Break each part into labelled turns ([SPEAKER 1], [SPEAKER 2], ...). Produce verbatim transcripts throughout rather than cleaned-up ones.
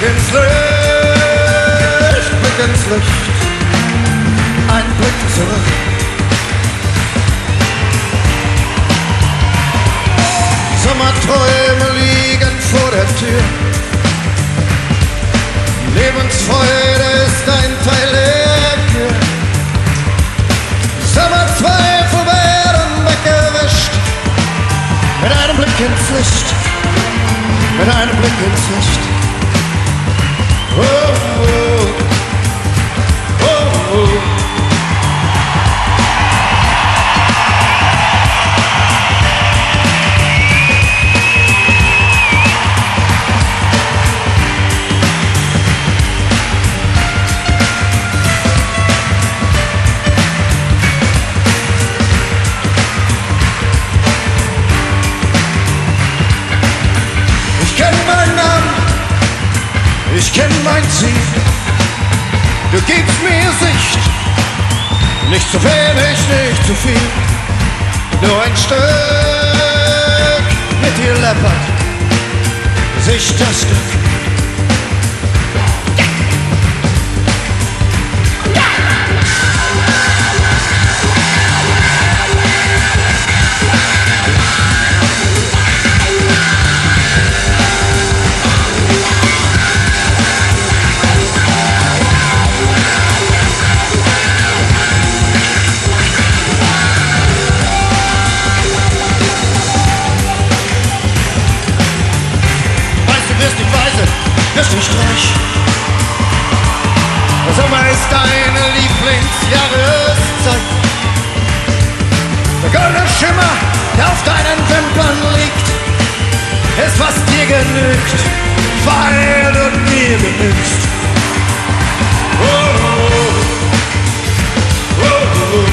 [SPEAKER 1] ins Licht, Blick ins Licht, ein Blick zurück. Sommerträume liegen vor der Tür. Lebensfreude ist ein Teil der Kür. Sommerzweifel werden weggewischt. Mit einem Blick ins Licht, mit einem Blick ins Licht. Oh, oh, oh, oh. Ich kenn mein Ziel, du gibst mir Sicht, nicht zu wenig, nicht zu viel, nur ein Stück mit dir läppert sich das Glück. Wirst nicht reich. Der Sommer ist deine Lieblingsjahreszeit. Der goldene Schimmer, der auf deinen Wimpern liegt, ist, was dir genügt, weil du mir genügst. Oh, oh, oh, oh.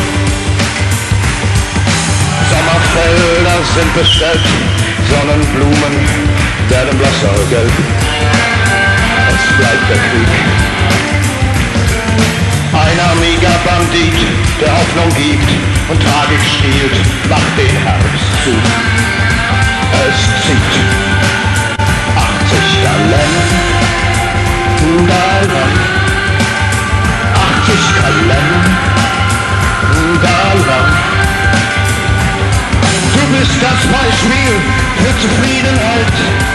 [SPEAKER 2] Sommerfelder sind bestellt, Sonnenblumen werden blasser gelb. Es bleibt der Krieg. Ein armiger Bandit, der Hoffnung gibt und Tragik stiehlt, macht den Herbstzug. Es zieht achtzig Kalender, Galvan, achtzig Kalender, Galvan. Du bist das Beispiel für Zufriedenheit.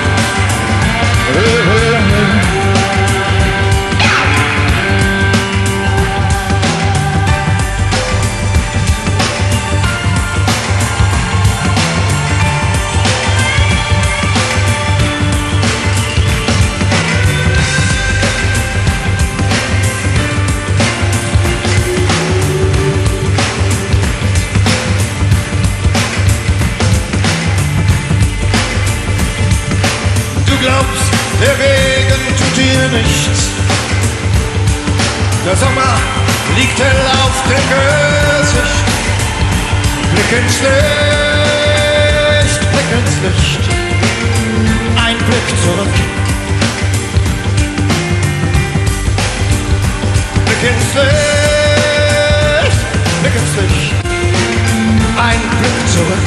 [SPEAKER 1] Glaubst, der Regen tut dir nichts. Der Sommer liegt hell auf dem Gesicht. Blick ins Licht, Blick ins Licht, ein Blick zurück. Blick ins Licht, Blick ins Licht, ein Blick zurück.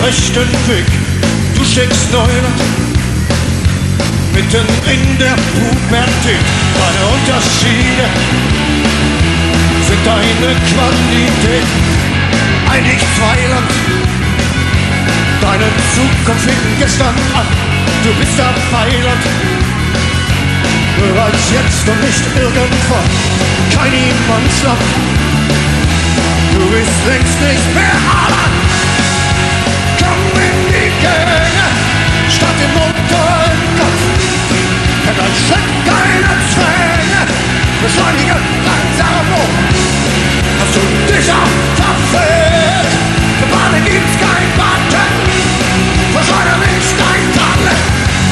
[SPEAKER 1] rechten Weg. Du steckst Neuland mitten in der Pubertät. Deine Unterschiede sind deine Qualität. Ein Nichtsweiland, deine Zukunft fing gestern an. Du bist der Weiland, bereits jetzt und nicht irgendwann. Kein Niemandsland, du bist längst nicht mehr allein. Komm in die Gänge, statt im Motor im Kopf. Kenn ein Schritt, keine Zwänge, beschleunige langsam hoch. Hast du dich auch verfehlt? Für Bahnen gibt's kein Warten, verschleudere nicht dein Talent.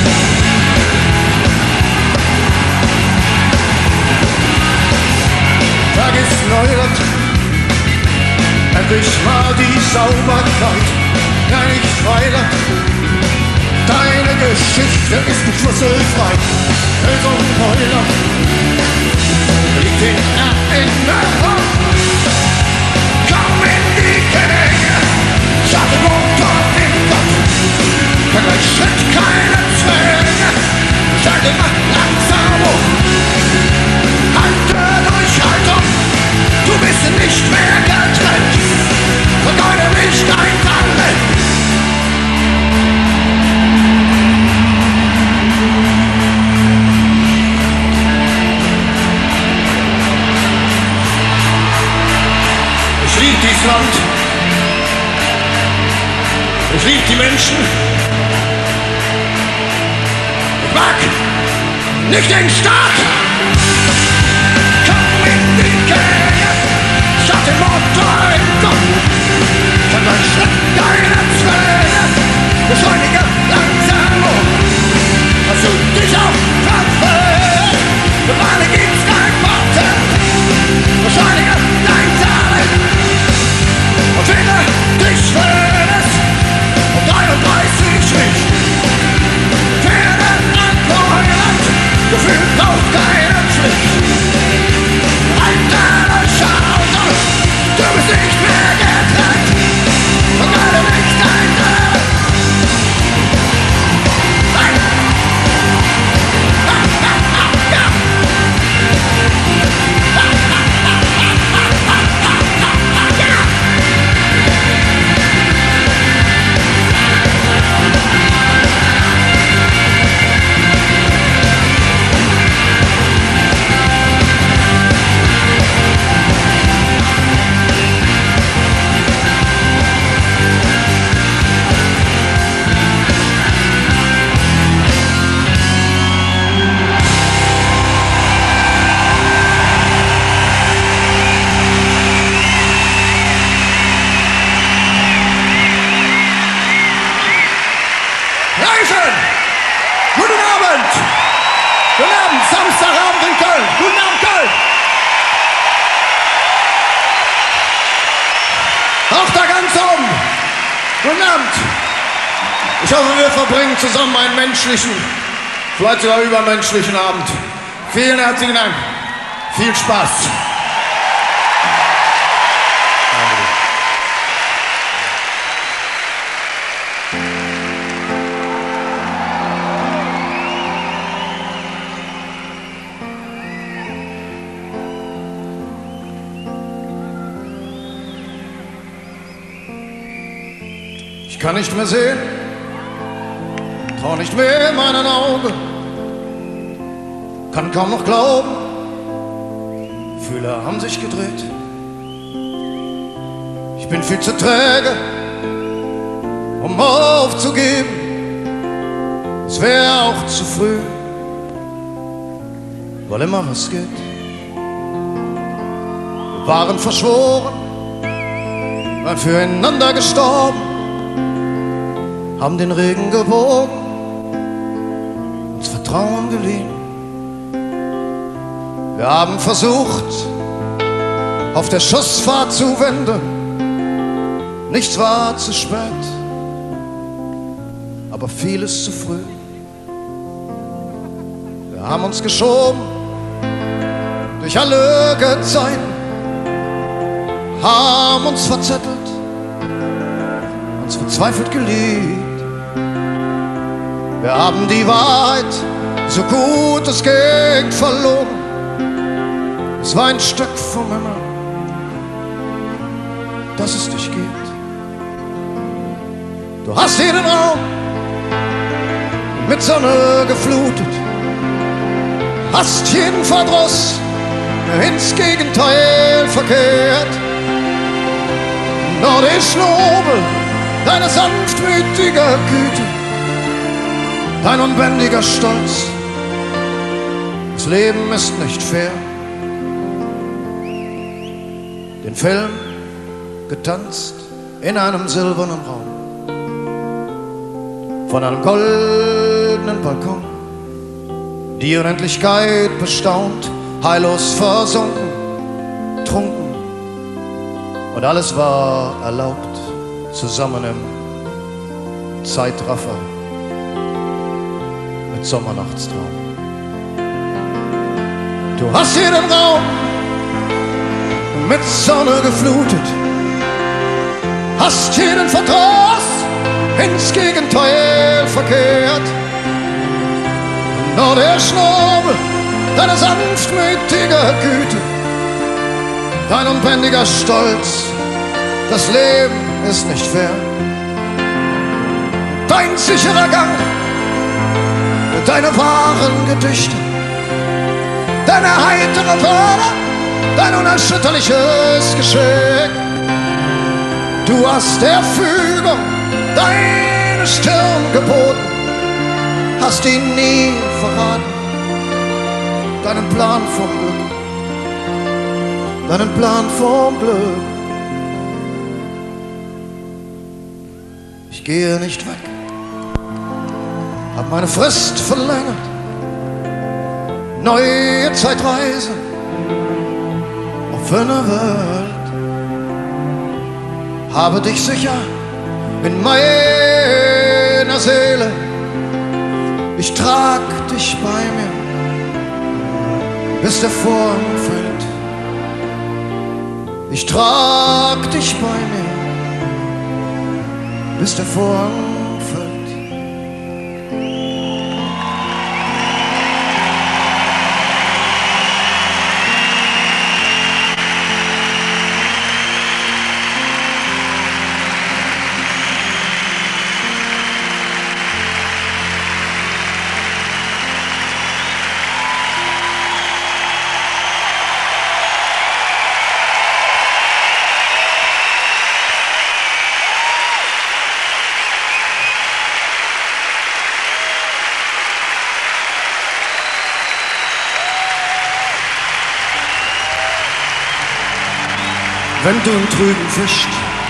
[SPEAKER 1] Vergiss Neuland, endlich mal die Sauberkeit. Nein, nicht weiter, deine Geschichte ist nicht schlüsselfrei. Lösung Neuland liegt in Erinnerung. Komm in die Gänge, statt im Motor im Kopf. Kein ein Schritt, keine Zwänge, stell immer langsam hoch. Halte Durchhaltung, du bist nicht mehr getrennt. Vergeude nicht dein Talent. Ich lieb dieses Land. Ich lieb die Menschen. Ich mag nicht den Staat. Komm in die Gänge, statt im Motor im Kopf. Kann dein Schritt, deine Zwänge, beschleunige langsam hoch. Hast du dich auch verfehlt? Für Bahnen gibt's kein Warten, beschleunige dein Talent. Und finde dich schönes um dreiunddreißig nicht. Pferde an Neuland, Gefühl braucht keine Pflicht. Alte Schauter, du bist nicht mehr getrennt. Vergeude nicht dein Talent. Nein. Ha, ha, ha, ja. Ha, ha, ha, ha, ha, ha, ha, ha, ja. Dankeschön. Guten Abend. Guten Abend. Samstagabend in Köln. Guten Abend, Köln. Auch da ganz oben. Guten Abend. Ich hoffe, wir verbringen zusammen einen menschlichen, vielleicht sogar übermenschlichen Abend. Vielen herzlichen Dank. Viel Spaß. Ich kann nicht mehr sehen, trau nicht mehr meinen Augen, kann kaum noch glauben, Fühler haben sich gedreht. Ich bin viel zu träge, um aufzugeben, es wäre auch zu früh, weil immer was geht. Wir waren verschworen, waren füreinander gestorben, haben den Regen gewogen, uns Vertrauen geliehen. Wir haben versucht, auf der Schussfahrt zu wenden. Nichts war zu spät, aber vieles zu früh. Wir haben uns geschoben durch alle Gezeiten, haben uns verzettelt uns verzweifelt geliebt. Wir haben die Wahrheit, so gut es geht, verloren. Es war ein Stück vom Himmel, dass es dich gibt. Du hast jeden Raum mit Sonne geflutet, hast jeden Verdruss ins Gegenteil verkehrt. Nordisch nobel, deine sanftmütige Güte, dein unbändiger Stolz. Das Leben ist nicht fair. Den Film getanzt in einem silbernen Raum, von einem goldenen Balkon, die Unendlichkeit bestaunt, heillos versunken, trunken, und alles war erlaubt, zusammen im Zeitraffer mit Sommernachtstraum. Du hast jeden Raum mit Sonne geflutet, hast jeden Verdruss ins Gegenteil verkehrt. Nur der Schnabel deiner sanftmütige Güte, dein unbändiger Stolz, das Leben ist nicht fair. Dein sicherer Gang, deine wahren Gedichte, deine heitere Wörter, dein unerschütterliches Geschick. Du hast der Fügung deine Stirn geboten, hast ihn nie verraten, deinen Plan vom Glück, deinen Plan vom Glück. Ich gehe nicht weg, hab meine Frist verlängert, neue Zeitreise auf eine Welt, habe dich sicher in meiner Seele, ich trag dich bei mir, bis der Vorhang fällt. Ich trag dich bei mir, bis der Vorhang fällt. Wenn du im Trüben fischst,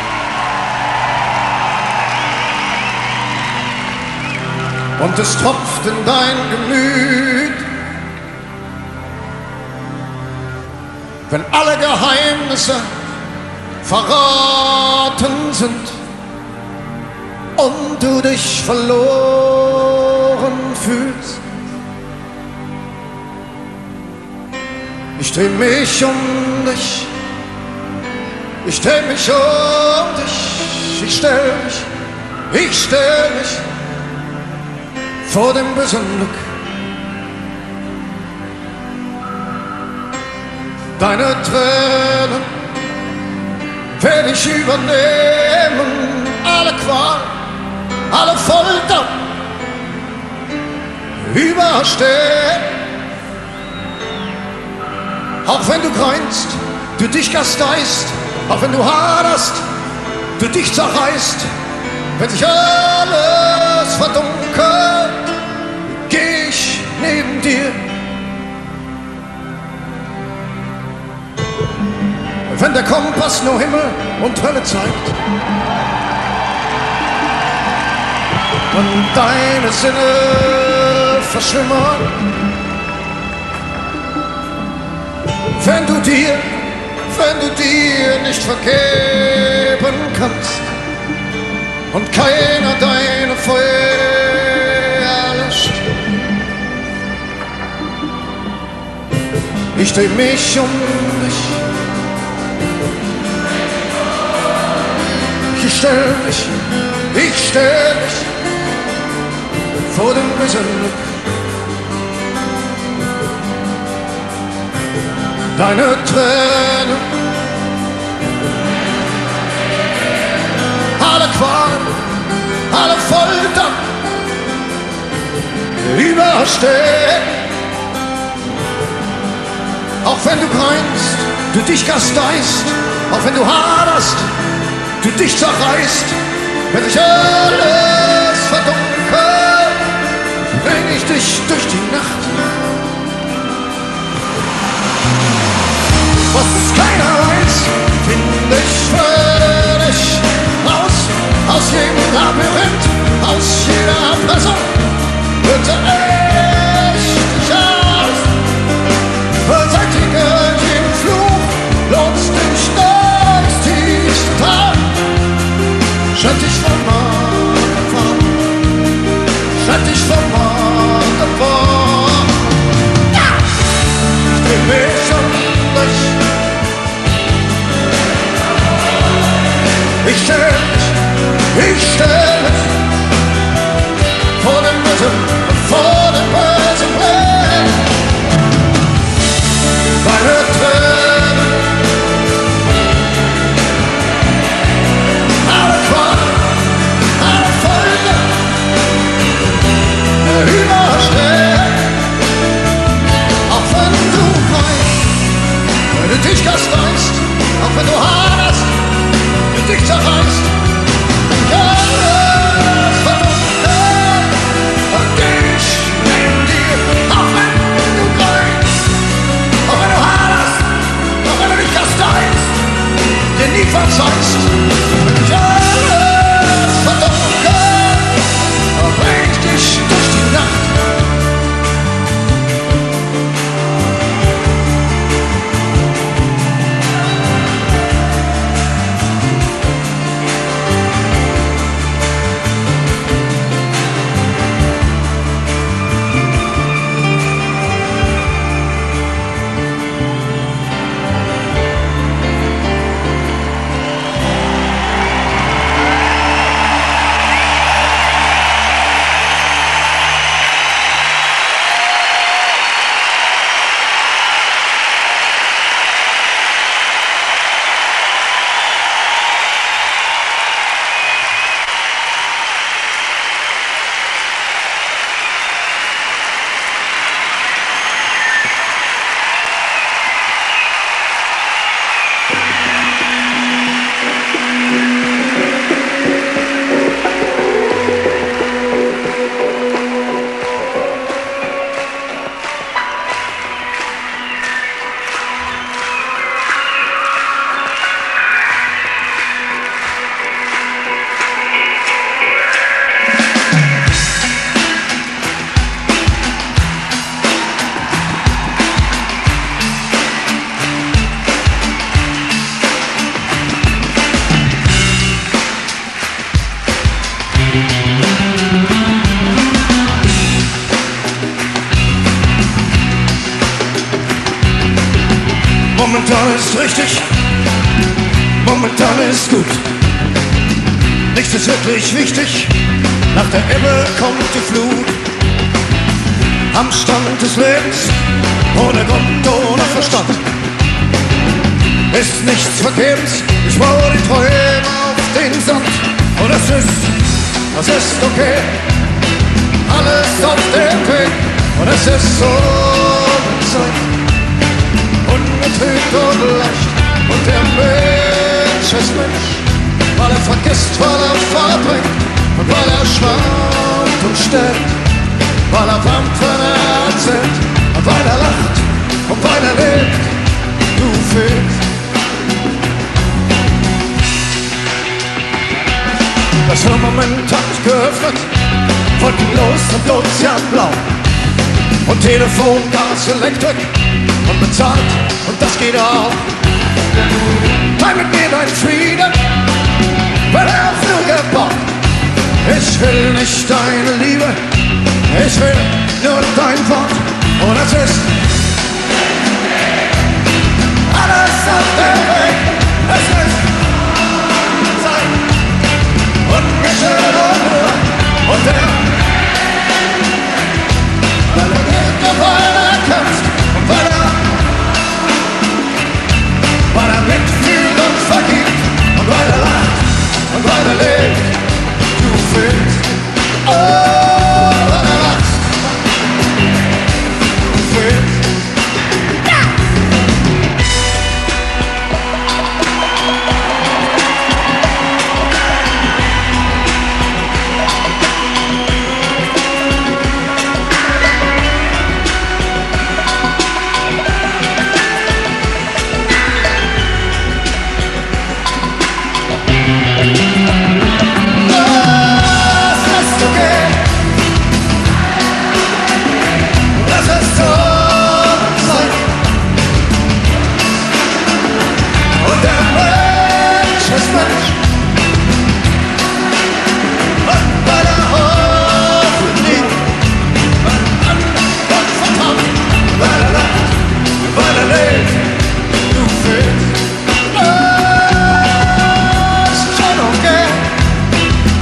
[SPEAKER 1] und es tropft in dein Gemüt, wenn alle Geheimnisse verraten sind und du dich verloren fühlst, ich dreh mich um dich, ich dreh mich um dich, ich stell mich, ich stell mich vor dem bösen Glück. Deine Tränen werd ich übernehmen, alle Qual, alle Folter überstehen. Auch wenn du greinst, du dich gasteist, auch wenn du haderst, du dich zerreißt, wenn sich alles verdunkelt, geh ich neben dir. Wenn der Kompass nur Himmel und Hölle zeigt und deine Sinne verschwimmern, wenn du dir wenn du dir nicht vergeben kannst und keiner deine Feuer löscht. Ich dreh mich um dich, Ich stell mich, ich stell mich vor dem bösen Glück. Deine Tränen, alle Qualen, alle Folter überstehen. Auch wenn du greinst, du dich gasteist, auch wenn du haderst, du dich zerreißt, wenn sich alles verdunkelt, bring ich dich durch die Nacht. Was keiner weiß, finde ich für dich raus, aus jedem Labyrinth, aus jeder Person, bitte echt dich aus, beseitige den Fluch, lotst dich durchs tiefste Tal, schreib dich vom Morgen vor, schreib dich vom Morgen vor. Ja! Ich dreh mich schon durch. Ich stell mich, ich stell mich vor dem bösen, vor dem bösen Blick. Deine Tränen, alle Qualen, alle Folgen, überstehen. Auch wenn du weinst, wenn du dich gasteist, auch wenn du haderst, dich zerreißt, alles verdunkelt und ich neben dir, auch wenn du greinst, auch wenn du haderst, auch wenn du dich gasteist, dir nie verzeihst, wenn alles verdunkelt, bring ich dich durch die Nacht. Momentan ist richtig, momentan ist gut. Nichts ist wirklich wichtig, nach der Ebbe kommt die Flut. Am Stand des Lebens, ohne Grund, ohne Verstand, ist nichts vergebens, ich baue die Träume auf den Sand. Und das ist, das ist okay, alles auf dem Weg. Und es ist so Zeit, unbetrübt und leicht. Und der Mensch ist Mensch, weil er vergisst, weil er verbringt und weil er schwankt und stirbt, weil er wammt, wenn er erzählt, und weil er lacht und weil er lebt. Du fehlst. Das Firmament hat mich geöffnet, wolkenlos und ozeanblau. Und Telefon, Gas, Elektrik und bezahlt, und das geht auch. Teil mit mir dein Frieden, weil er auf nur gebaut. Ich will nicht deine Liebe, ich will nur dein Wort. Und es ist alles auf der Weg. Es ist Zeit,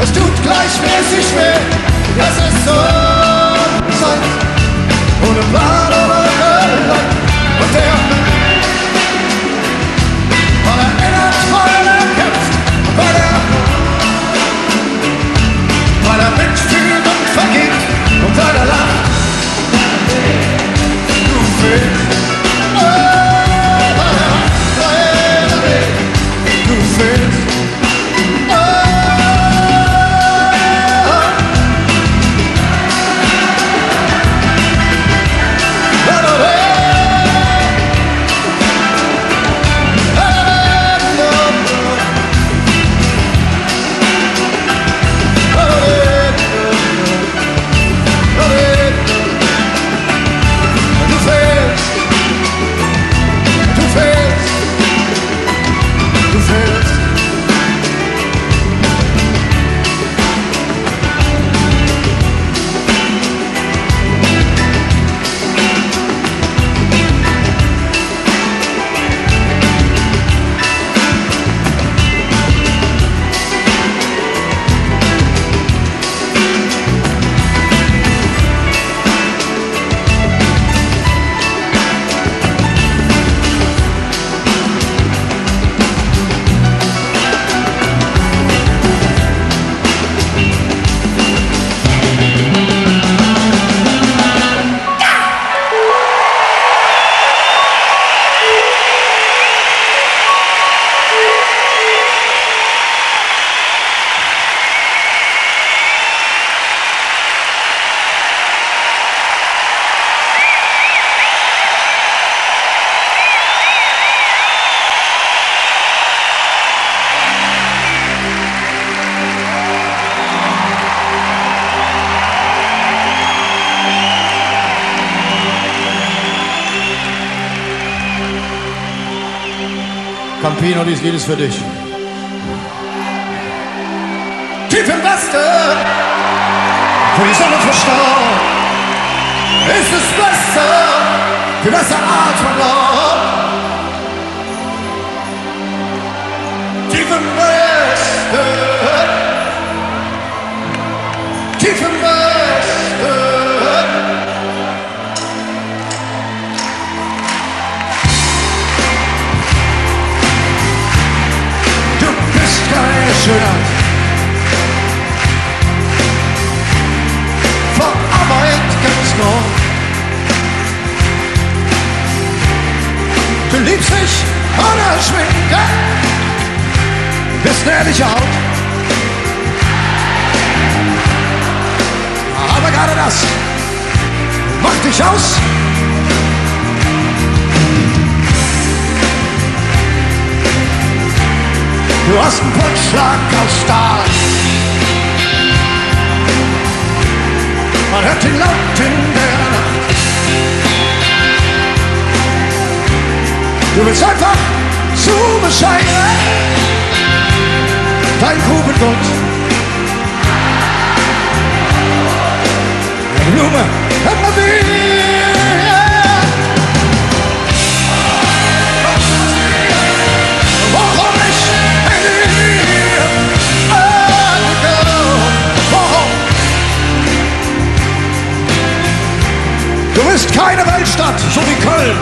[SPEAKER 1] Es tut gleichmäßig weh, das ist so Zeit. Ohne Plan oder Gehör. Und der, weil er erinnert, weil er kämpft, weil er, weil er mitfühlt und vergibt und weil er lacht. Du fehlst. Du fehlst.
[SPEAKER 3] Campino, dies Lied ist für dich.
[SPEAKER 1] Tief im Westen, wo die Sonne verstaut, ist es besser, wie besser atmen laut. Tief im Westen, tief im Westen. Keine Schönheit vor Arbeit ganz noch. Du liebst mich ohne Schminke, bist ehrlich out. Aber gerade das macht dich aus. Du hast einen Putschschlag aus Stahl. Man hört ihn laut in der Nacht. Du willst einfach zu bescheiden, dein Grubengrund. Eine Blume, immer wieder. Warum nicht? Du bist keine Weltstadt, so wie Köln.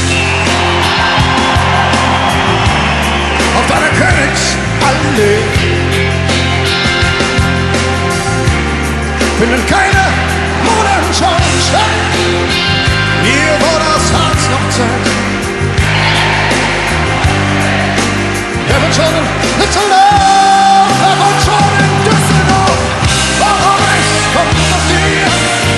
[SPEAKER 1] Auf deiner Königsallee finden keine Modenschauen statt. Hier, wo das Herz noch zählt. Er wird schon in Düsseldorf, er wird schon in Düsseldorf. Warum nicht? Kommt aus dir.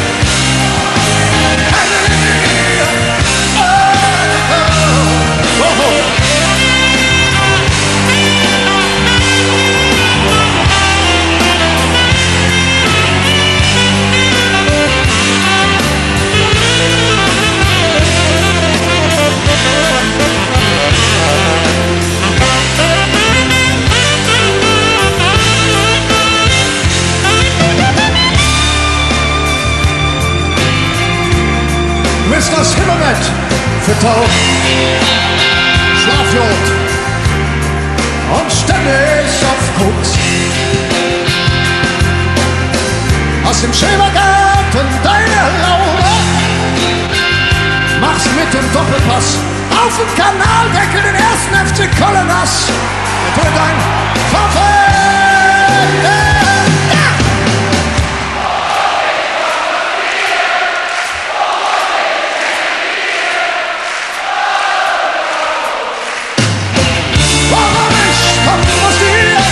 [SPEAKER 1] Ist das Himmelbett vertaucht, Schlafjod und ständig auf Koks. Liegst im Schrebergarten deiner Laune, machst mit dem Doppelpass auf dem Kanaldeckel den ersten F C Köln nass. Der tut dein Favorit. Ja. Warum ich komm aus dir?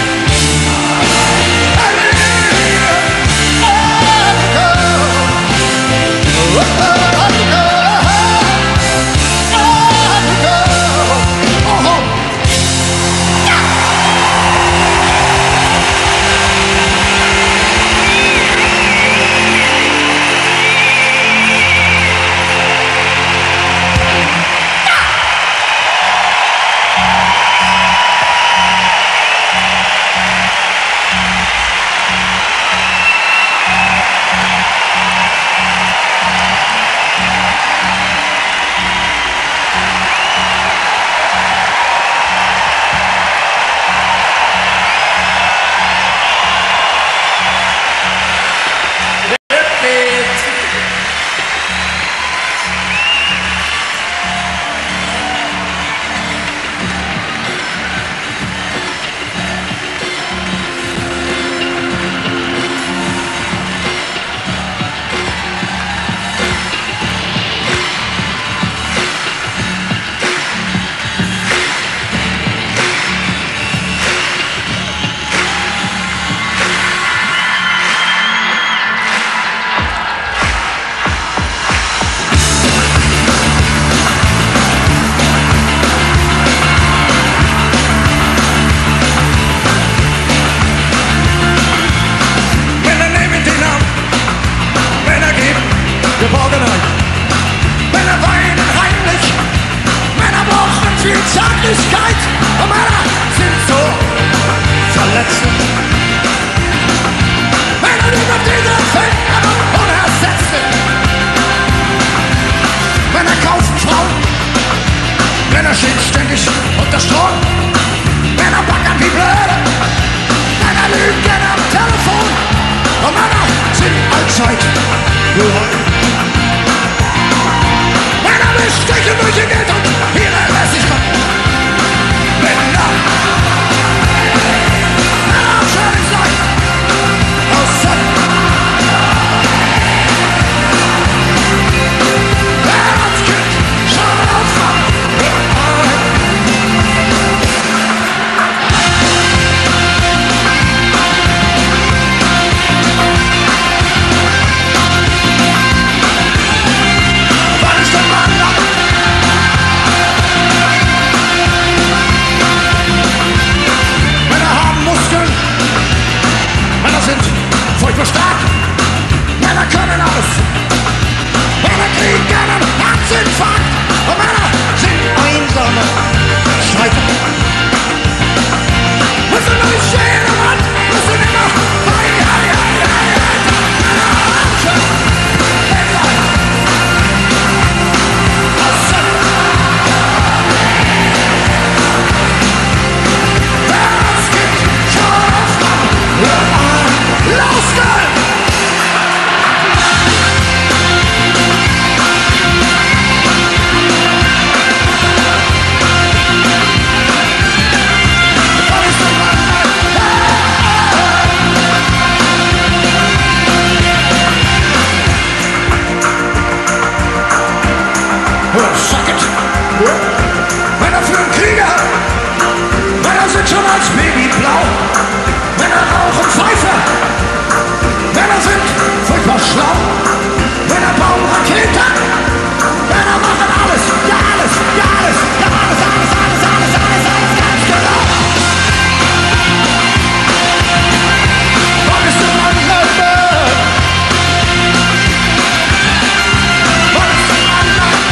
[SPEAKER 1] Geborgenheit. Männer weinen heimlich, Männer brauchen viel Zärtlichkeit und Männer sind so verletzend. Männer lieben diese Finger unersetzlich. Männer kaufen Frauen, Männer stehen ständig unter Strom. Männer backern wie blöde, Männer lügen gerne am Telefon und Männer sind allzeit bereit. Stechen durch ihr Geld und ihre Lässigkeit. Männer, Männer schön sein, aus Sonne. Wer als Kind schon aufwacht, wann ist der Mann da? Furchtbar stark, Männer können alles. Männer kriegen einen Herzinfarkt und Männer sind einsame Streiter. Müssen nicht stehen am Rand, müssen immer hei, hei, hei, hei, Männer haben Himmel. Wer es gibt, schon auf Mann. Losgehen! Suck it! Männer führen Kriege! Männer sind schon als Baby blau! Männer rauchen Pfeife! Männer sind furchtbar schlau. Männer bauen Raketen. Männer machen alles. Ja, alles. Ja, alles. Ja, alles, alles, alles, alles, alles, alles, ganz genau. Wann ist der Mann Leute? Wann ist der Mann Leute?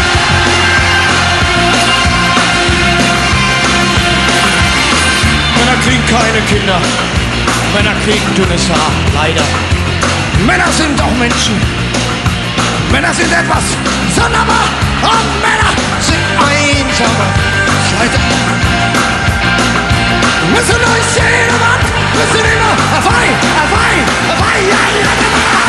[SPEAKER 1] Männer kriegen keine Kinder. Männer kriegen dünnes Haar, leider. Männer sind auch Menschen. Männer sind etwas sonderbar. Und Männer sind einsame Schleiter. Müssen euch sehen, Mann. Müssen immer, Hawaii, Hawaii, Hawaii, ja, ja, ja.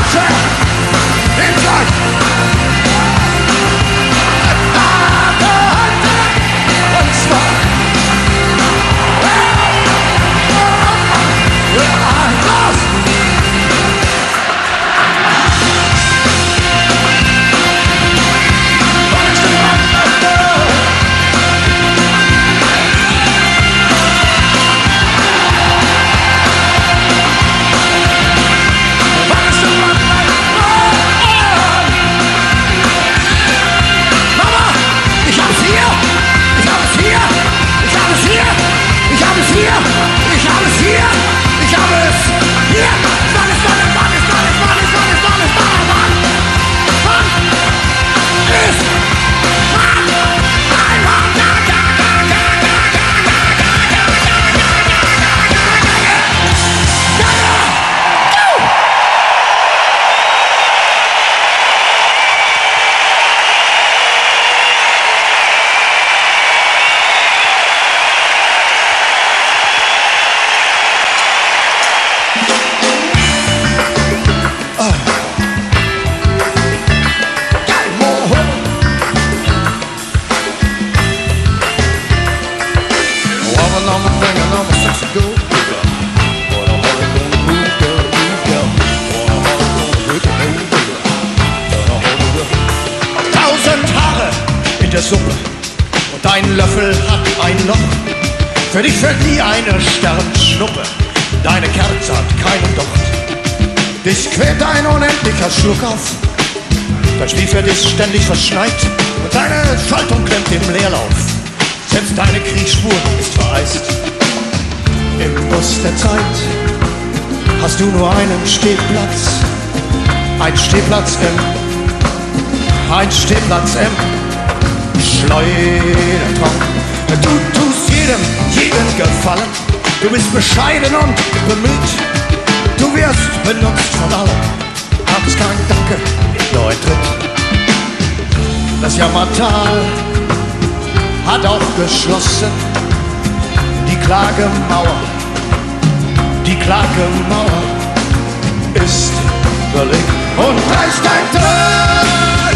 [SPEAKER 1] Suppe und dein Löffel hat ein Loch. Für dich fällt nie eine Sternschnuppe, deine Kerze hat keinen Docht. Dich quält ein unendlicher Schluck auf, dein Stiefel ist ständig verschneit und deine Schaltung klemmt im Leerlauf. Selbst deine Kriegsspur ist vereist. Im Bus der Zeit hast du nur einen Stehplatz, ein Stehplatz im, ein Stehplatz im Schleudertraum. Du tust jedem, jeden Gefallen, du bist bescheiden und bemüht, du wirst benutzt von allen, hab's kein Danke, nur ein Tritt. Das Jammertal hat auch geschlossen, die Klagemauer, die Klagemauer ist belegt und gleich dein Tod.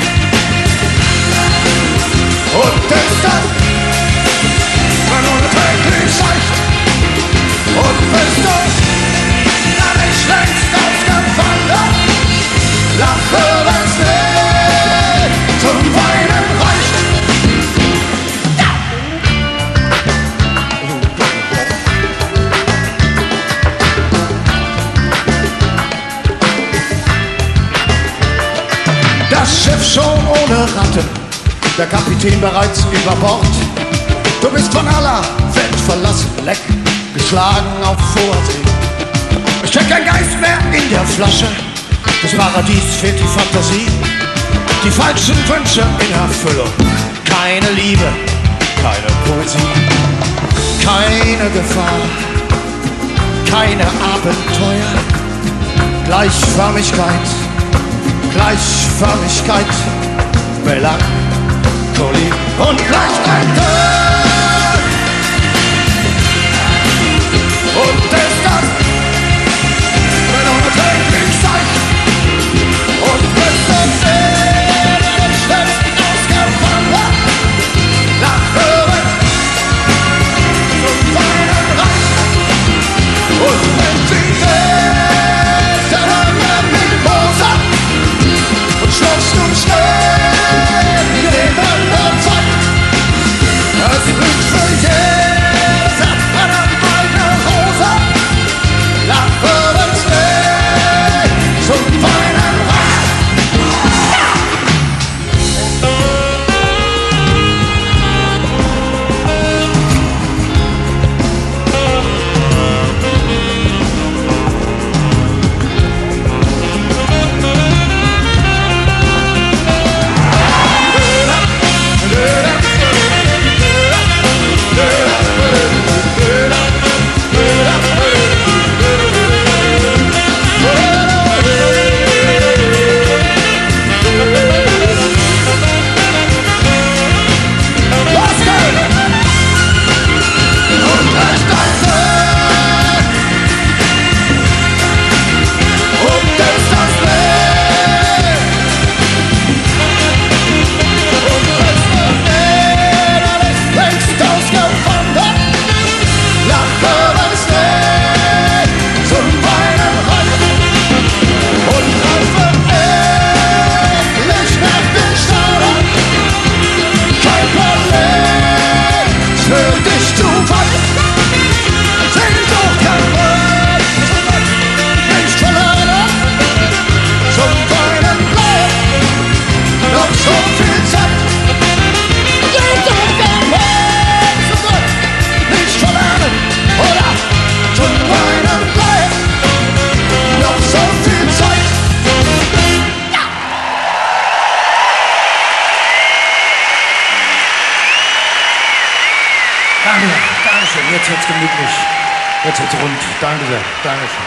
[SPEAKER 1] Und ist das, wenn unerträglich seicht, und bist du dann nicht längst ausgewandert, lache, wenn's nicht zum Weinen reicht. Das Schiff schon ohne Ratten, der Kapitän bereits über Bord. Du bist von aller Welt verlassen, leck, geschlagen auf Vorsee. Es steckt kein Geist mehr in der Flasche, das Paradies fehlt die Fantasie, die falschen Wünsche in Erfüllung. Keine Liebe, keine Poesie, keine Gefahr, keine Abenteuer, Gleichförmigkeit, Gleichförmigkeit, Melancholie und Gleichheit. Und ist das, wenn unerträglich seicht, und bist du sehr den Schlimmsten ausgewandert, nach Hören zum Weinen reicht, und wenn sie sehst, dann haben wir mit Moser, und schloss du schnell neben der Zeit. Es blüht für jedes eine meine Rose, lache, wenn's nicht zum Weinen reicht. Jetzt wird's gemütlich. Jetzt wird's rund. Danke sehr. Dankeschön.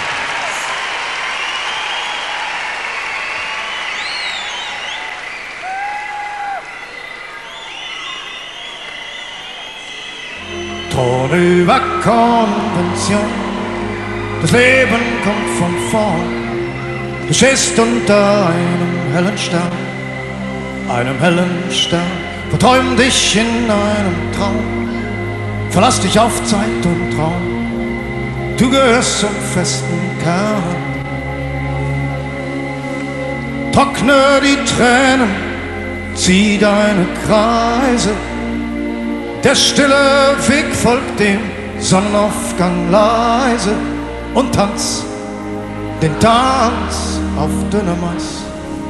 [SPEAKER 1] Thron über Konvention. Das Leben kommt von vorn. Du stehst unter einem hellen Stern. Einem hellen Stern. Verträum dich in einem Traum. Verlass dich auf Zeit und Traum, du gehörst zum festen Kern. Trockne die Tränen, zieh deine Kreise. Der stille Weg folgt dem Sonnenaufgang leise und tanz den Tanz auf dünnem Eis.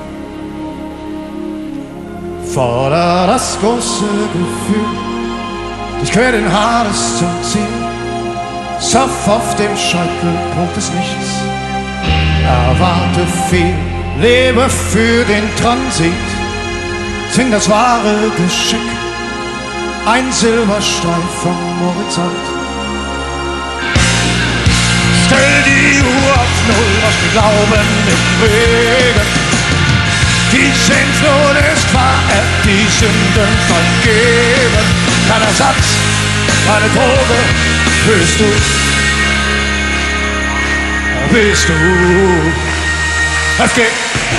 [SPEAKER 1] Fordere das große Gefühl, dich quer den Hades zum Ziel. Surf auf dem Scheitelpunkt des Nichts, erwarte viel, lebe für den Transit, zwing das wahre Geschick, ein Silberstreif vom Horizont. Stell die Uhr auf Null, was wir glauben im Regen. Die Sintflut ist verehrt, die Sünden vergeben. Kein Ersatz, keine Droge, bist du, bist du. Es geht.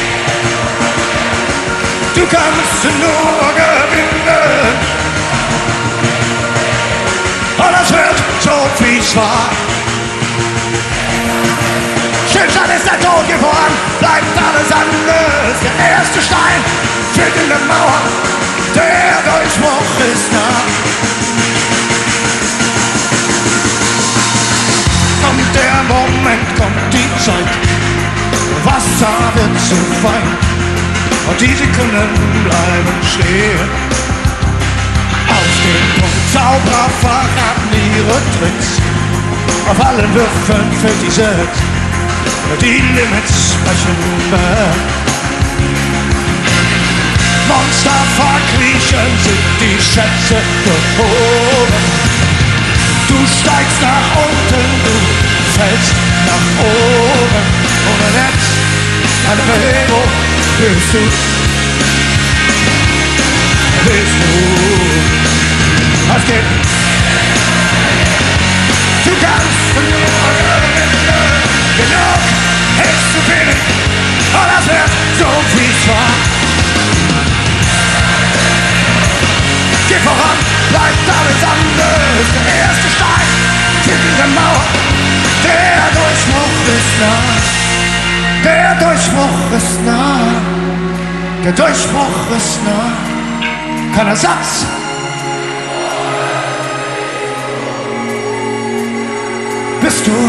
[SPEAKER 1] Du kannst nur gewinnen. Und es wird so, wie's war. Stillstand ist der Tod geworden, bleibt alles anders. Der erste Stein fällt in der Mauer, der Durchbruch ist nah. Kommt der Moment, kommt die Zeit, Wasser wird zu Wein und die Sekunden bleiben stehen. Auf den Punkt, Zauberer verraten ihre Tricks, auf allen Würfeln fällt die Set. Die Limits sprechen mehr. Monster verkriechen, sind die Schätze gehoben. Du steigst nach unten, du fällst nach oben. Ohne Netz, eine Bewegung, bist du, bist du. Was geht? Du kannst nur gewinnen. Genug ist zu wenig, und das wird so wie's war. Geh voran, bleibt alles anders. Der erste Stein fällt in der Mauer. Der Durchbruch ist nah. Der Durchbruch ist nah. Der Durchbruch ist nah. Kein Ersatz. Bist du.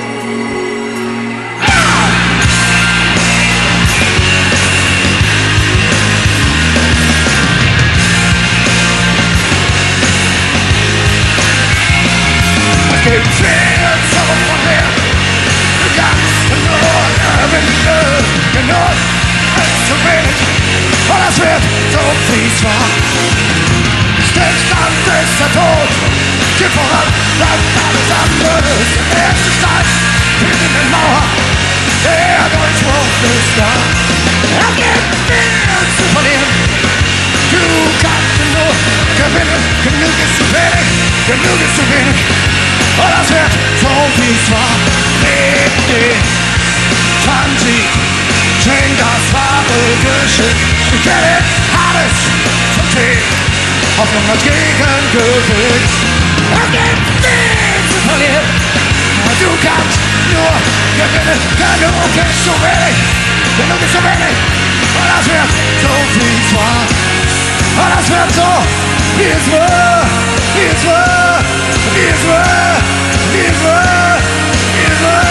[SPEAKER 1] Gib mir so von mir, du kannst nur gewinnen. Genug ist zu wenig, und es wird so wie's war. Stillstand ist der Tod, geh voran, bleibt alles anders. Der erste Stein fällt in die Mauer, der Durchbruch ist da. Er gibt mir zu verlieren, du kannst nur gewinnen. Genug ist zu wenig, genug ist zu wenig. Und das wird so wie's war. Leb den Transit, schenk das wahre Geschick. Ich kenne alles vom Tee, Hoffnung als Gegengewicht. Es gibt nichts zu verlieren, du kannst nur gewinnen. Genug ist zu wenig, genug ist zu wenig. Und das wird so wie's war. Und das wird so wie es war, wie es war, wie es war, wie es war, wie es war,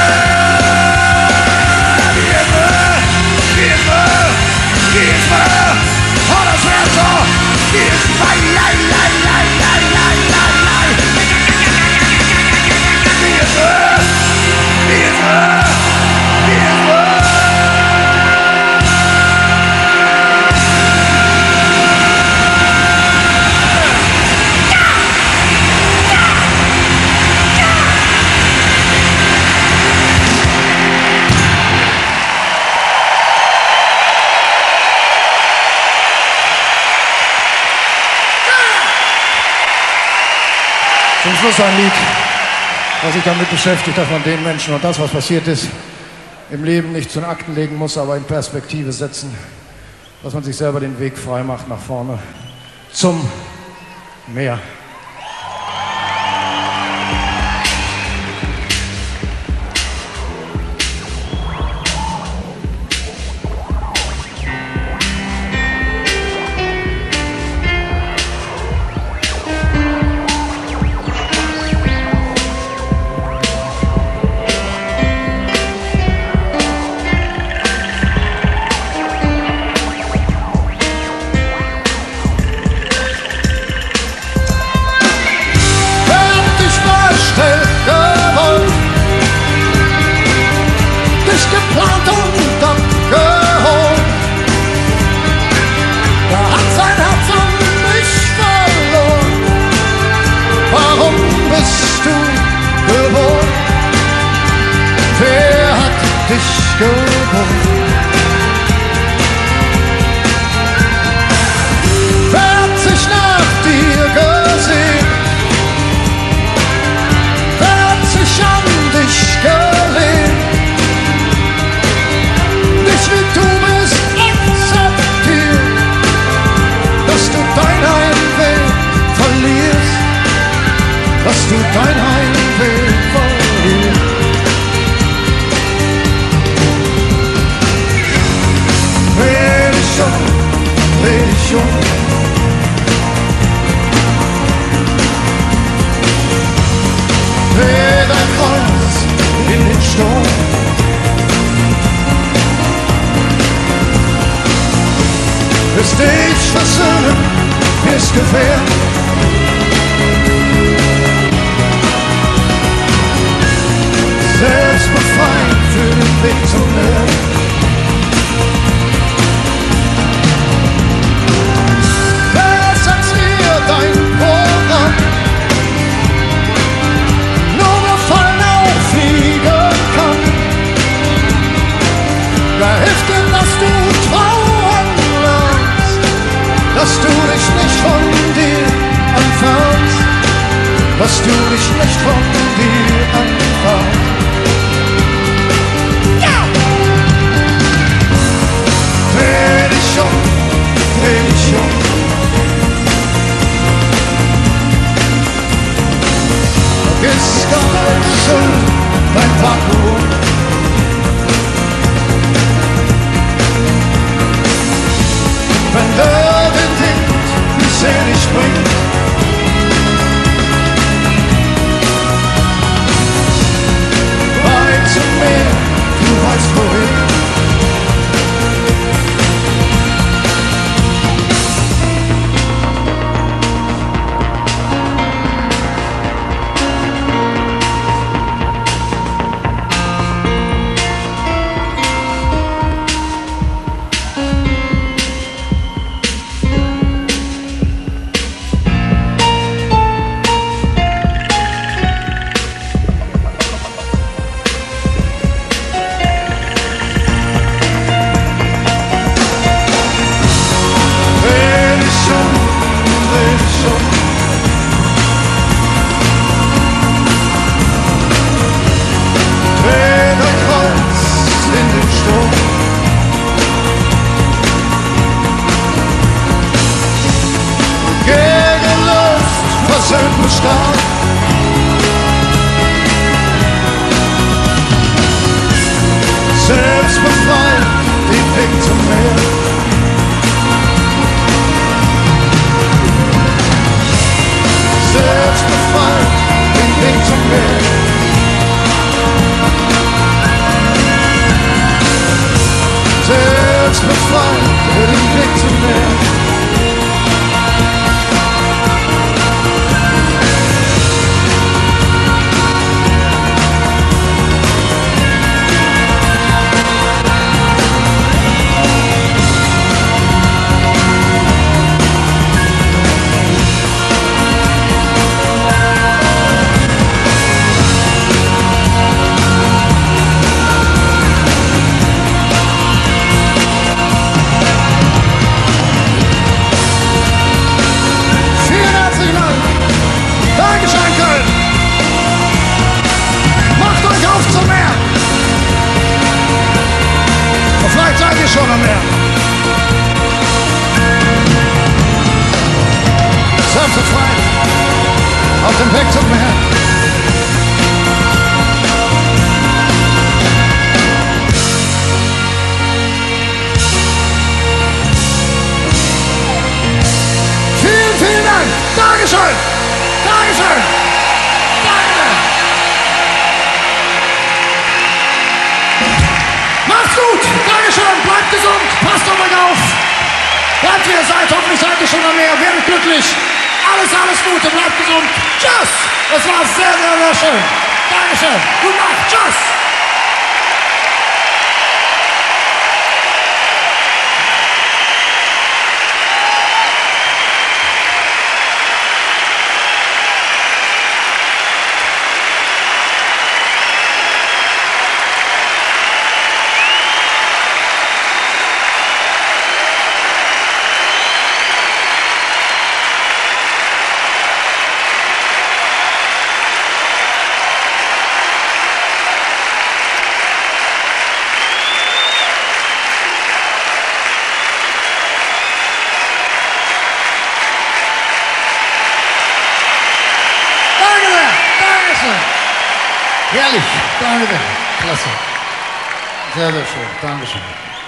[SPEAKER 1] wie es war, wie es war, wie es war. Und das wird so wie es war, lai, lai, lai, lai, lai, lai, lai. Wie es war, wie es war, wie es war.
[SPEAKER 3] Zum Schluss ein Lied, was sich damit beschäftigt, dass man den Menschen und das, was passiert ist, im Leben nicht zu den Akten legen muss, aber in Perspektive setzen, dass man sich selber den Weg frei macht nach vorne zum Meer.
[SPEAKER 1] dich geboren. Wer hat sich nach dir gesehen? Wer hat sich an dich gelehnt? Nicht wie du bist akzeptiert, dass du dein Heimweg verlierst, dass du dein Heimweg verlierst. Dreh dich um, dreh dich um. Dreh dein Kreuz in den Sturm. Wirst dich versöhnen, ist Gefähr. Selbst befreit für den Weg zum Meer. Wer sagt dir dein Programm? Nur wer fallen auffliegen kann. Wer hilft dir, dass du trauen lernst, dass du dich nicht von dir entfernst, dass du dich nicht von dir entfernst. Dreh dich um, dreh dich um. Vergiss gar nicht so dein Vakuum. Wenn der Wind hinkt, bis er dich bringt, weit zum Meer, du weißt wohin. Selbst befreit den Weg zum Meer. Selbst befreit den Weg zum Meer. Selbst befreit den Weg zum Meer. Schon am Meer. Selbst befreit auf dem Weg zum Meer. Vielen, vielen Dank. Dankeschön. Dankeschön. Danke. Macht's gut. Dankeschön. Bleibt gesund. Passt auf euch auf. Bleibt wie ihr seid. Hoffentlich seid ihr schon am Meer. Werdet glücklich. Alles, alles Gute. Bleibt gesund. Tschüss. Das war sehr, sehr, sehr schön. Dankeschön. Gute Nacht. Tschüss.
[SPEAKER 3] Herrlich. Danke sehr. Klasse. Sehr, sehr schön. Dankeschön.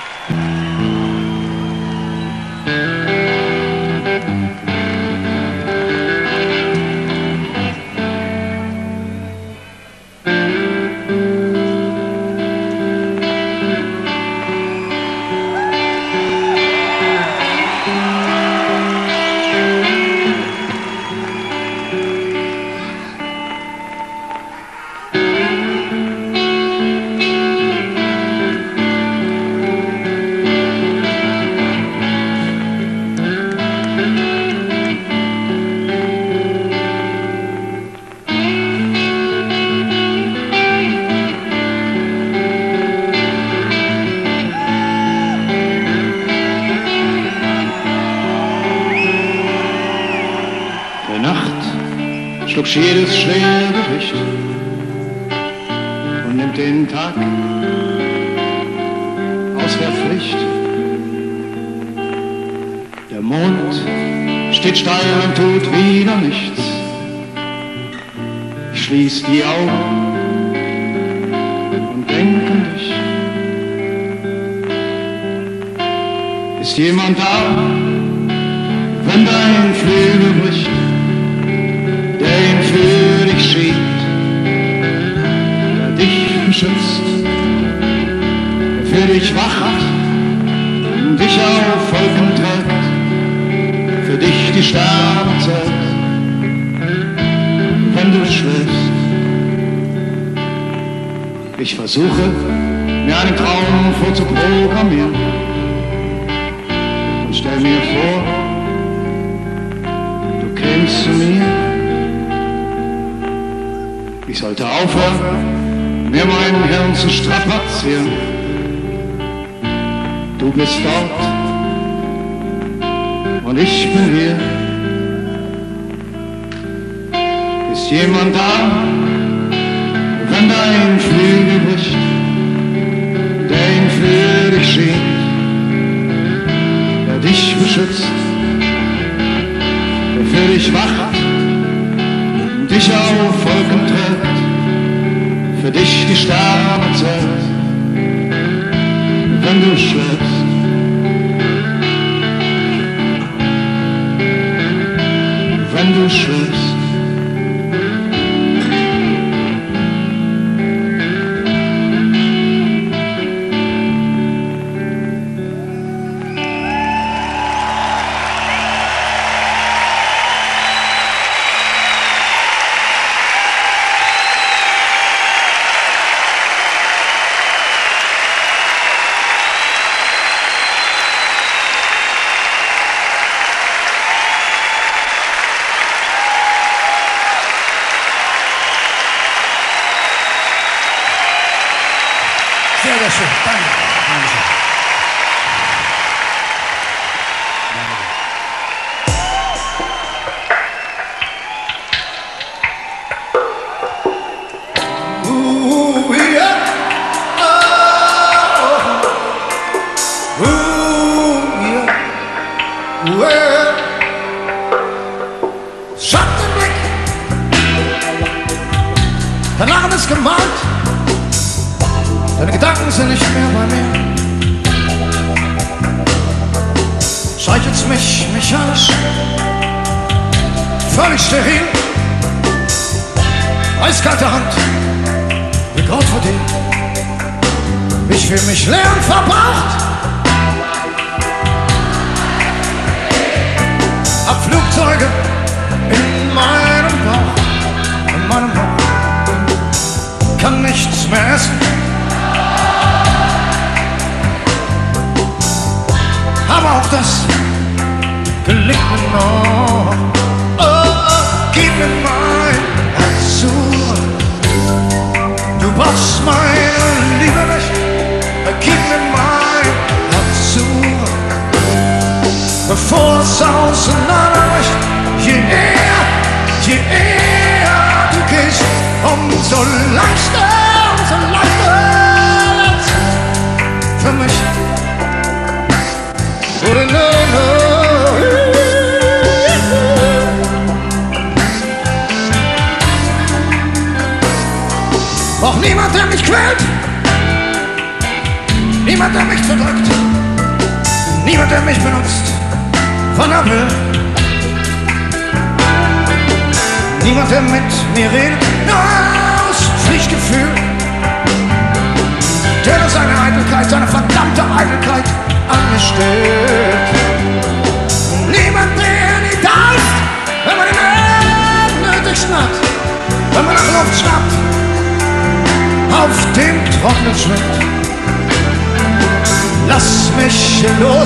[SPEAKER 2] Schluckt jedes Schwergewicht und nimmt den Tag aus der Pflicht. Der Mond steht steil und tut wieder nichts. Ich schließ die Augen und denk an dich. Ist jemand da, wenn dein Flügel bricht? Der ihn für dich schiebt, der dich beschützt, der für dich wacht, dich auf Wolken trägt, für dich die Sterne zählt, wenn du schläfst. Ich versuche, mir einen Traum vorzuprogrammieren und stell mir vor, du kämst zu mir. Ich sollte aufhören, mir mein Hirn zu strapazieren. Du bist dort und ich bin hier. Ist jemand da, wenn dein Flügel bricht, der ihn für dich schiebt, der dich beschützt, der für dich wacht, dich auf Wolken trägt, für dich die Sterne zählt, wenn du schläfst. Wenn du schläfst.
[SPEAKER 3] Sehr, sehr schön. Danke. Dankeschön.
[SPEAKER 1] Ooh, yeah. Oh, ooh, yeah. Well, Schattenblick. Dein Lachen ist gemalt. Deine Gedanken sind nicht mehr bei mir. Zeichnet's mich mechanisch, völlig steril. Eiskalte Hand, wie Gott verdient. Ich fühl mich leer und verbraucht. Hab Flugzeuge in meinem Bauch, in meinem Bauch. Kann nichts mehr essen. Aber auch das gelingt mir noch. Oh, oh, gib mir mein Herz zurück. Du brauchst meine Liebe nicht. Gib mir mein Herz zurück. Bevor es auseinanderbricht, je eher, je eher du gehst, umso leichter, umso leichter wird's für mich. Oh, no, no. Niemand, der mich verdrückt, niemand, der mich benutzt, wann er will. Niemand, der mit mir redet, nur aus Pflichtgefühl. Der nur seine Eitelkeit, seine verdammte Eitelkeit an mir stellt. Niemand, der nicht da ist, wenn man ihn nötigsten hat, wenn man nach Luft schnappt, auf dem Trocknen schwimmt. Lass mich los,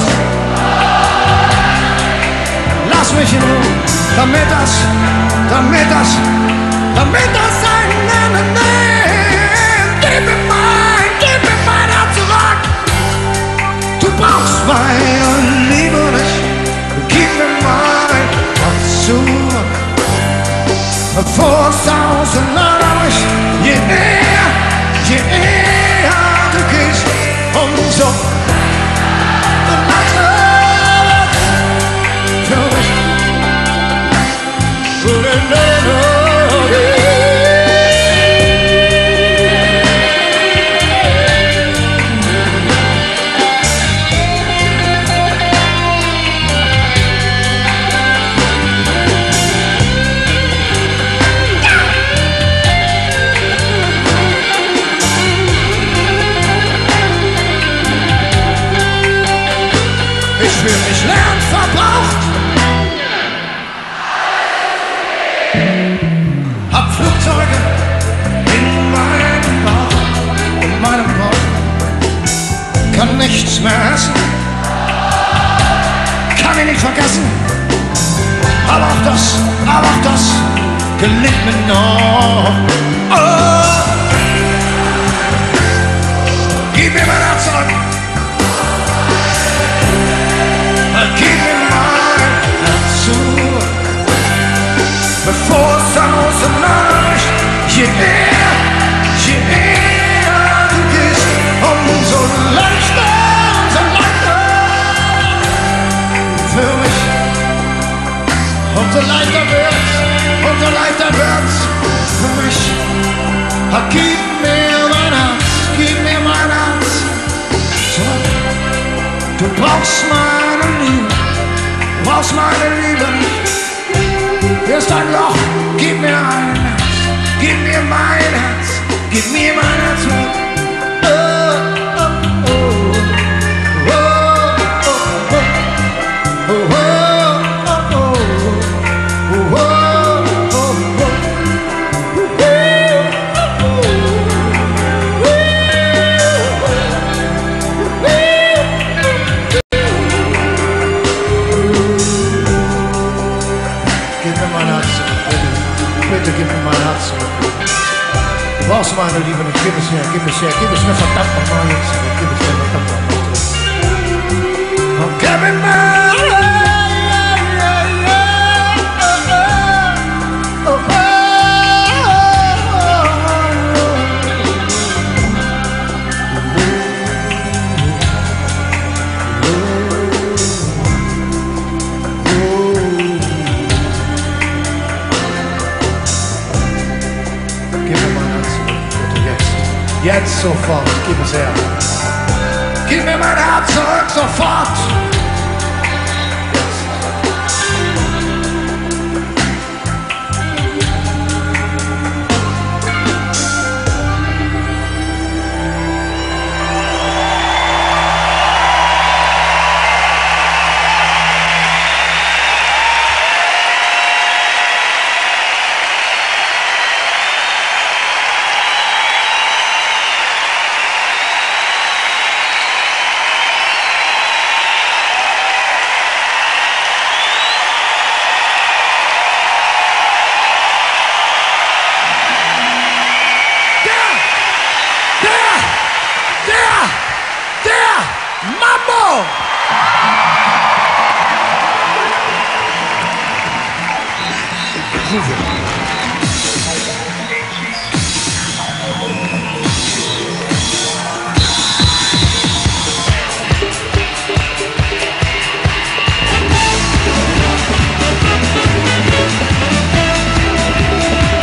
[SPEAKER 1] lass mich in Ruhe, damit das, damit das, damit das sein Namen nimmt. Gib mir mein, gib mir mein Herz zurück. Du brauchst meine Liebe nicht, gib mir mein Herz zurück. Bevor es auseinander bricht, je eher, je eher du gehst, umso ich fühl mich leer und verbraucht. Hab Flugzeuge in meinem Bauch, in meinem Bauch. Kann nichts mehr essen, kann ihn nicht vergessen. Aber auch das, aber auch das gelingt mir noch. Oh. Gib mir mein Herz zurück. Gib mir mein Herz zurück, bevor es auseinanderbricht. Je eher, je eher du gehst, umso leichter, umso leichter für mich. Umso leichter wird's, umso leichter wird's für mich. Gib mir mein Herz, gib mir mein Herz zurück. Du brauchst meine Liebe, du brauchst meine Liebe nicht. Hier ist ein Loch, gib mir ein Herz, gib mir mein Herz, gib mir mein Herz zurück. Oh, oh, oh, oh, oh, oh, oh, oh, oh, oh, oh. Bitte gib mir mein Herz zurück. Du brauchst meine Liebe nicht. Gib es her, gib es her, gib es mir verdammt nochmal jetzt zurück. Gib es mir verdammt nochmal zurück. Oh, gib mir mein Jetzt sofort, gib es her. Gib mir mein Herz zurück, sofort.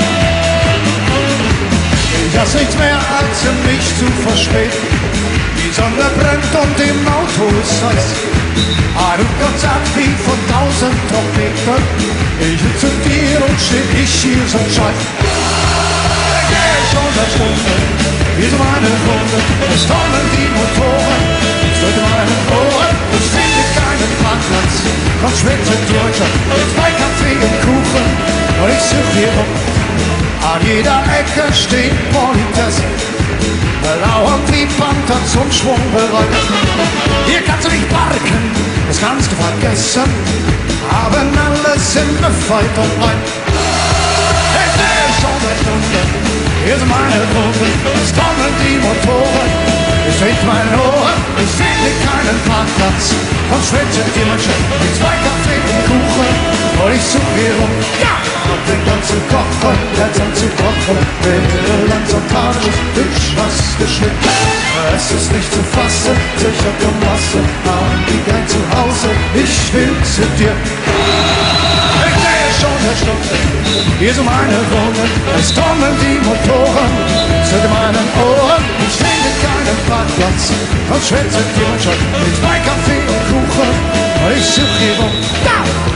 [SPEAKER 1] Das nichts mehr als um mich zu verspäten.
[SPEAKER 3] Die Sonne brennt und im Auto ist heiß. Ein Konzert wie von tausend Trompeten. Ich will zu dir und steh ich hier so scheiß. Ich geh schon seit Stunden, wie so meine Runde. Es trommeln die Motoren, es wird in meinen Ohren. Ich finde keinen Parkplatz, komm schmeckt in Deutschland. Jetzt bei Kaffee und Kuchen und ich such hier rum. An jeder Ecke stehen Politessen, lauern wie Panther zum Schwung bereit. Hier kannst du nicht parken, das kannst du vergessen, haben alles in der Feit und rein. Ich sehe schon seit Stunden, hier sind meine Drogen, es kommen die Motoren, ich riecht meine Ohren, ich finde keinen Parkplatz, komm schwitze die Menschen, mit zwei Kaffee und Kuchen, und ich such hier rum. Ja! Fängt an zu kochen, jetzt an zu kochen, will langsam panisch, ich was geschnitten. Es ist nicht zu fassen, sicher für Masse, an die dein Zuhause, ich will zu dir. Ich sehe schon seit Stunden, hier sind meine Wohnungen, es kommen die Motoren, zu meinen Ohren, ich finde keinen Parkplatz, komm schwätze die Mannschaft, mit zwei Kaffee und Kuchen, und ich such hier rum. Ja!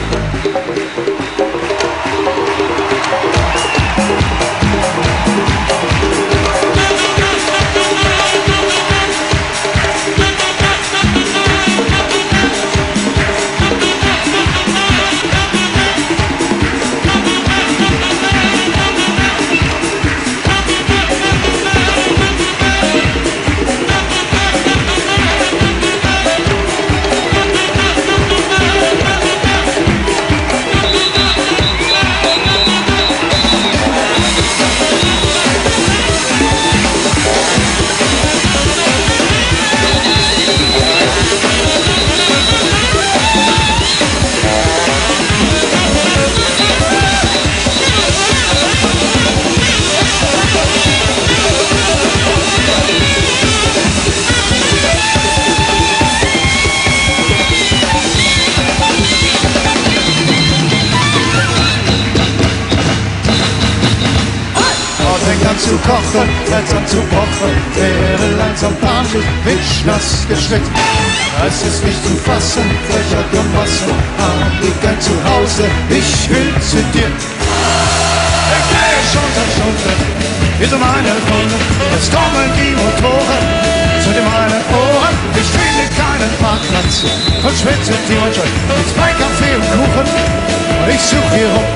[SPEAKER 3] Zu kochen, langsam zu kochen, wäre langsam panisch, Wisch nass geschwitzt. Es ist nicht zu fassen, Fächer und Massen, hab ich dein Zuhause, ich will zu dir. Ich gehe schon seit Stunden, wie so meine Runde, jetzt kommen die Motoren, zu den meinen Ohren, ich finde keinen Parkplatz, und schwitze die Mannschaft, mit zwei Kaffee und Kuchen, und ich such hier rum.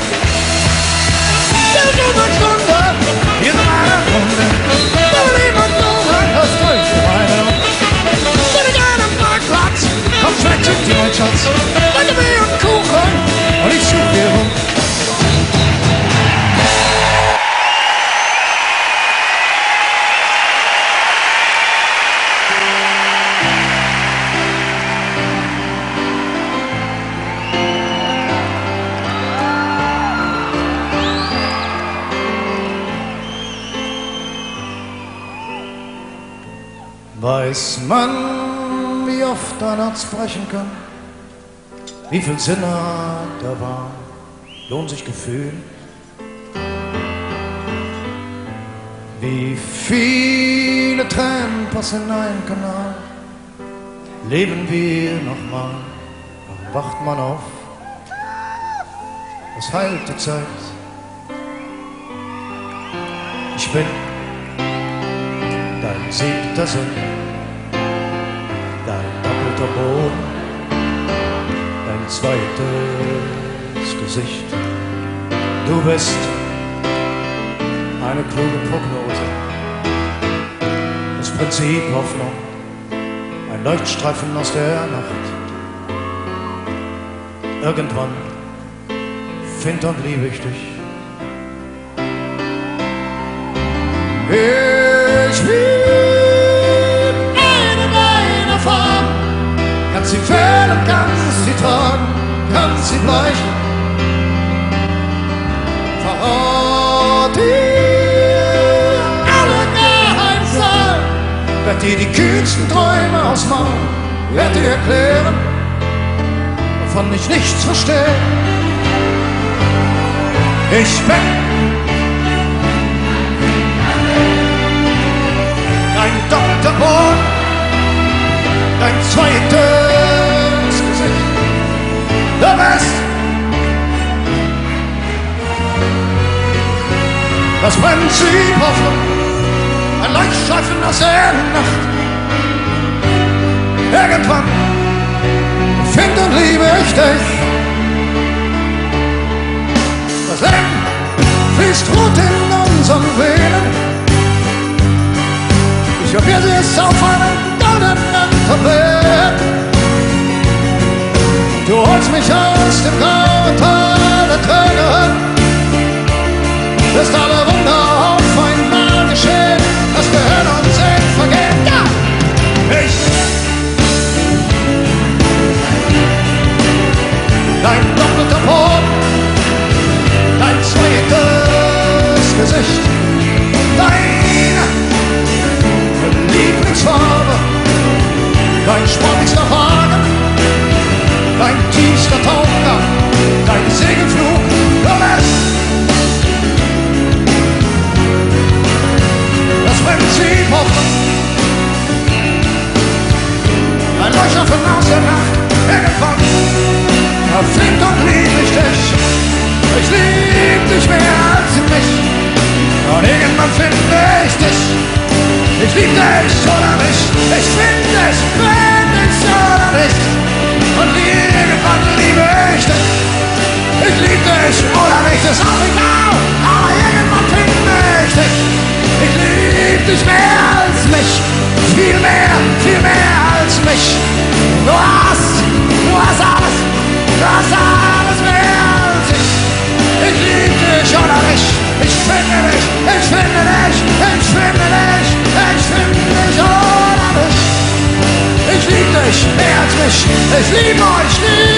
[SPEAKER 3] Stunde, hier sind meine Hunde, die Motoren, das durch meine Zu deinem Parkplatz, komm schwätze die mein Schatz, meine Weh und Kuchen, und ich such hier rum. Weiß man, wie oft ein Herz brechen kann, wie viel Sinn hat der Wahl, lohnt sich Gefühl, wie viele Tränen passen in einen Kanal, leben wir nochmal, dann wacht man auf, das heilt die Zeit. Ich bin dein siebter Sinn, dein doppelter Boden, dein zweites Gesicht. Du bist eine kluge Prognose, das Prinzip Hoffnung, ein Leuchtstreifen aus der Nacht. Irgendwann find und liebe ich dich. Ich will eine deiner Farben, kannst sie fällen, kannst sie tragen, kannst sie bleichen. Verrat dir alle Geheimnisse, werd dir die kühnsten Träume ausmalen, werd dir erklären, wovon ich nichts verstehe. Ich bin ein doppelter Boden,
[SPEAKER 1] zwei ins Gesicht. Du bist das Prinzip Hoffnung, ein Leuchtstreifen aus der Nacht. Irgendwann finde und liebe ich dich. Das Leben fließt rot in unseren Venen. Ich verwirre es auf einen goldenen Tablet. Du holst mich aus dem grauen Tal der Tränen. Lässt alle Wunder auf einmal geschehen. Das Gehirn und Sehen vergehen. Ja, ich. Dein doppelter Boden, dein zweites Gesicht, deine Lieblingsfarbe, dein sportlichster Wagen, dein tiefster Tauchgang, dein Segelflug, du bist das Prinzip Hoffnung, ein Leuchtstreifen aus der Nacht, irgendwann erfliegt und lieb ich dich. Ich lieb dich mehr als mich. Und irgendwann finde ich dich. Ich lieb dich oder nicht. Ich find dich, wenn ich oder nicht. Und irgendwann liebe ich dich. Ich lieb dich oder nicht, ist auch egal. Aber irgendwann finde ich dich. Ich lieb dich mehr als mich. Viel mehr, viel mehr als mich. Du hast, du hast alles. Du hast alles mehr als ich. Ich lieb dich oder nicht. Ich finde dich, ich finde dich, ich finde dich, ich finde dich oder nicht. Ich lieb dich mehr als mich. Ich liebe euch, lieb